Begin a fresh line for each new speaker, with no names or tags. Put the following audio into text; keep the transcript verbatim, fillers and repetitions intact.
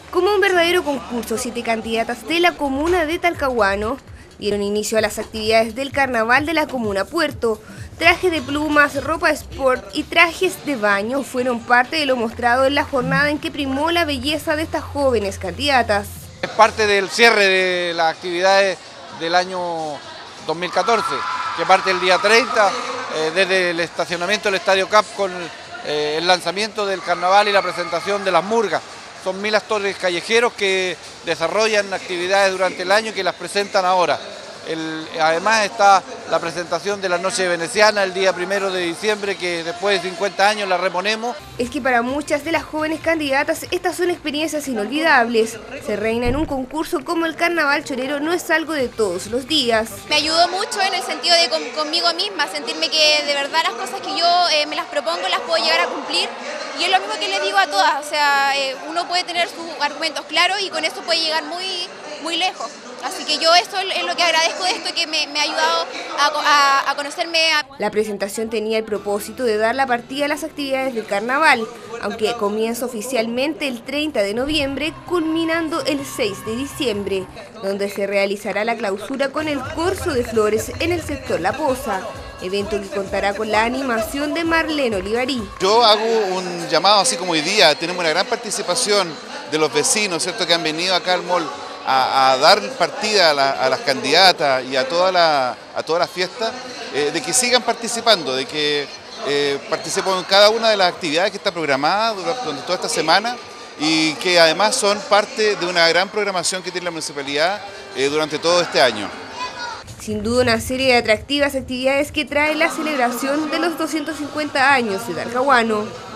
Como un verdadero concurso, siete candidatas de la comuna de Talcahuano dieron inicio a las actividades del carnaval de la comuna Puerto. Trajes de plumas, ropa sport y trajes de baño fueron parte de lo mostrado en la jornada en que primó la belleza de estas jóvenes candidatas.
Es parte del cierre de las actividades del año dos mil catorce, que parte el día treinta, eh, desde el estacionamiento del Estadio Cap con eh, el lanzamiento del carnaval y la presentación de las murgas. Son mil actores callejeros que desarrollan actividades durante el año y que las presentan ahora. El, además está la presentación de la Noche Veneciana el día primero de diciembre, que después de cincuenta años la reponemos.
Es que para muchas de las jóvenes candidatas estas son experiencias inolvidables. Se reina en un concurso como el Carnaval Chorero no es algo de todos los días.
Me ayudó mucho en el sentido de con, conmigo misma, sentirme que de verdad las cosas que yo eh, me las propongo las puedo llegar a cumplir. Y es lo mismo que les digo a todas, o sea, eh, uno puede tener sus argumentos claros y con eso puede llegar muy, muy lejos. Así que yo eso es lo que agradezco de esto, que me, me ha ayudado a, a, a conocerme. A...
La presentación tenía el propósito de dar la partida a las actividades del carnaval, aunque comienza oficialmente el treinta de noviembre, culminando el seis de diciembre, donde se realizará la clausura con el Corso de Flores en el sector La Poza, evento que contará con la animación de Marlene Olivarí.
Yo hago un llamado así como hoy día, tenemos una gran participación de los vecinos, ¿cierto?, que han venido acá al mall a, a dar partida a, la, a las candidatas y a toda la, a toda la fiesta, eh, de que sigan participando, de que eh, participen en cada una de las actividades que está programada durante toda esta semana y que además son parte de una gran programación que tiene la municipalidad eh, durante todo este año.
Sin duda una serie de atractivas actividades que trae la celebración de los doscientos cincuenta años de Talcahuano.